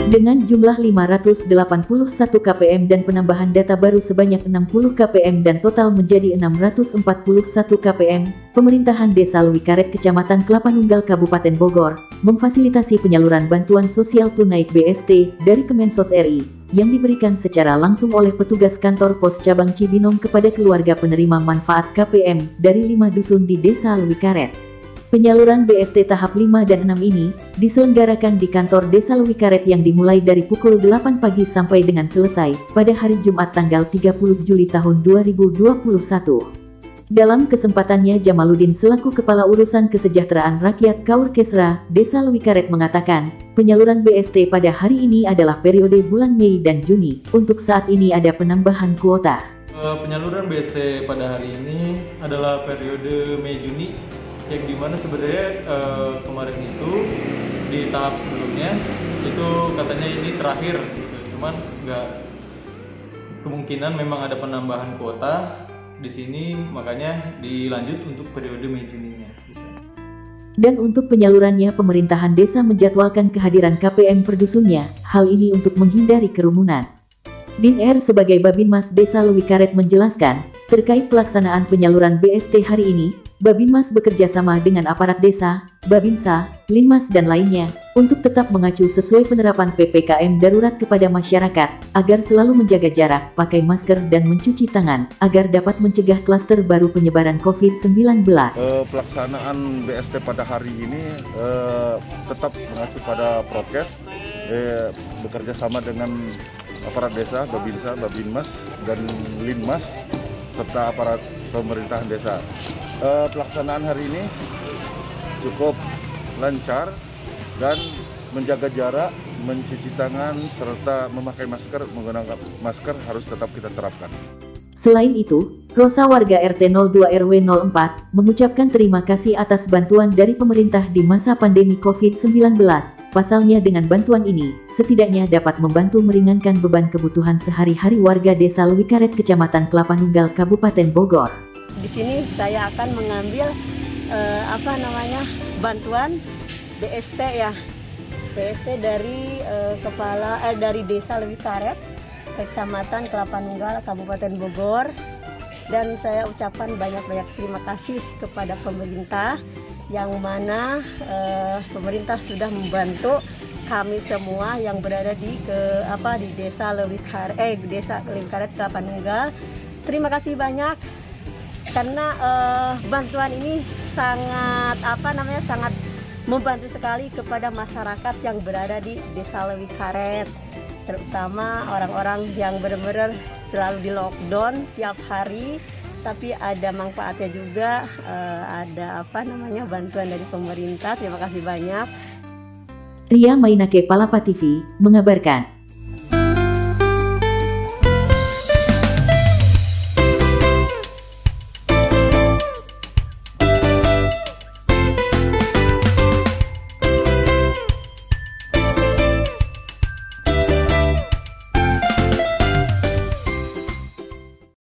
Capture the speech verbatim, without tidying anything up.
Dengan jumlah lima ratus delapan puluh satu K P M dan penambahan data baru sebanyak enam puluh K P M dan total menjadi enam ratus empat puluh satu K P M, Pemerintahan Desa Lewikaret Kecamatan Kelapanunggal Kabupaten Bogor memfasilitasi penyaluran bantuan sosial tunai B S T dari Kemensos R I yang diberikan secara langsung oleh petugas kantor pos cabang Cibinong kepada keluarga penerima manfaat K P M dari lima dusun di Desa Lewikaret. Penyaluran B S T tahap lima dan enam ini diselenggarakan di kantor Desa Lewikaret yang dimulai dari pukul delapan pagi sampai dengan selesai pada hari Jumat tanggal tiga puluh Juli tahun dua ribu dua puluh satu. Dalam kesempatannya, Jamaluddin selaku Kepala Urusan Kesejahteraan Rakyat Kaurkesra Desa Lewikaret mengatakan, penyaluran B S T pada hari ini adalah periode bulan Mei dan Juni. Untuk saat ini ada penambahan kuota. Penyaluran B S T pada hari ini adalah periode Mei Juni, yang dimana sebenarnya eh, kemarin itu di tahap sebelumnya itu katanya ini terakhir gitu. Cuman nggak, kemungkinan memang ada penambahan kuota di sini, makanya dilanjut untuk periode Mei Juninya gitu. Dan untuk penyalurannya, pemerintahan desa menjadwalkan kehadiran K P M per dusunnya, hal ini untuk menghindari kerumunan. Din R sebagai Babinmas Desa Lewikaret menjelaskan, terkait pelaksanaan penyaluran B S T hari ini, Babinmas bekerja sama dengan aparat desa, Babinsa, Linmas dan lainnya, untuk tetap mengacu sesuai penerapan P P K M darurat kepada masyarakat, agar selalu menjaga jarak, pakai masker dan mencuci tangan, agar dapat mencegah klaster baru penyebaran COVID sembilan belas. Uh, pelaksanaan B S T pada hari ini uh, tetap mengacu pada prokes, uh, bekerja sama dengan aparat desa, Babinsa, Babinmas, dan Linmas, serta aparat pemerintahan desa. Uh, pelaksanaan hari ini cukup lancar dan menjaga jarak, mencuci tangan, serta memakai masker. Menggunakan masker harus tetap kita terapkan. Selain itu, Rosa warga R T nol dua R W nol empat mengucapkan terima kasih atas bantuan dari pemerintah di masa pandemi COVID sembilan belas. Pasalnya dengan bantuan ini, setidaknya dapat membantu meringankan beban kebutuhan sehari-hari warga Desa Lewikaret Kecamatan Kelapanunggal Kabupaten Bogor. Di sini saya akan mengambil eh, apa namanya bantuan B S T ya, B S T dari eh, kepala eh, dari Desa Lewikaret Kecamatan Kelapanunggal Kabupaten Bogor, dan saya ucapkan banyak-banyak terima kasih kepada pemerintah yang mana eh, pemerintah sudah membantu kami semua yang berada di ke apa di Desa Lewikaret eh Desa Lewikaret Kelapanunggal. Terima kasih banyak. Karena uh, bantuan ini sangat apa namanya sangat membantu sekali kepada masyarakat yang berada di Desa Lewikaret, terutama orang-orang yang benar-benar selalu di lockdown tiap hari, tapi ada manfaatnya juga, uh, ada apa namanya bantuan dari pemerintah. Terima kasih banyak. Ria Mainake, Palapa T V mengabarkan.